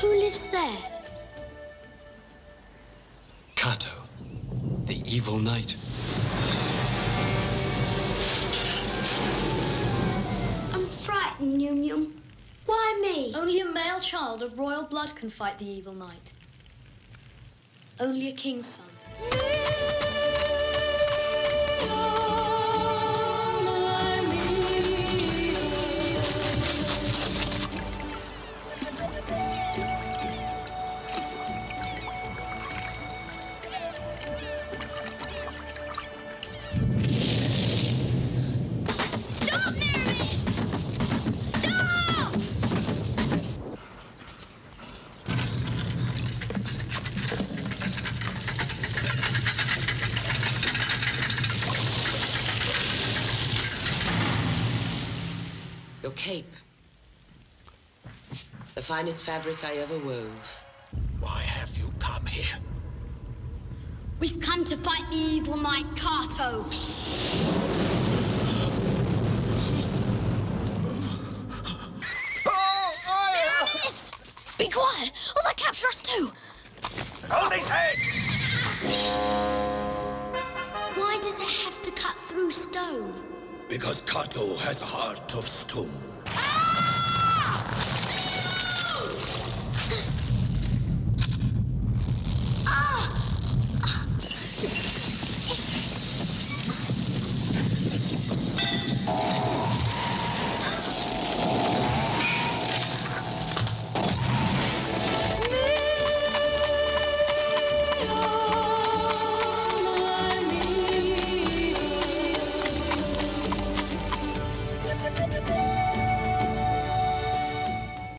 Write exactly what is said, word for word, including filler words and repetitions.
Who lives there? Kato, the evil knight. I'm frightened, Yum Yum. Why me? Only a male child of royal blood can fight the evil knight. Only a king's son. Your cape. The finest fabric I ever wove. Why have you come here? We've come to fight the evil knight Kato. Aramis! Be quiet, or they'll capture us too. Hold his head! Why does it have to cut through stone? Because Kato has a heart of stone.